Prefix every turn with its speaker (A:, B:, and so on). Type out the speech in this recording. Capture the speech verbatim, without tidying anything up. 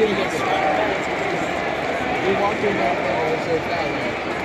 A: gonna get stuck. We walked in there and it was so fast.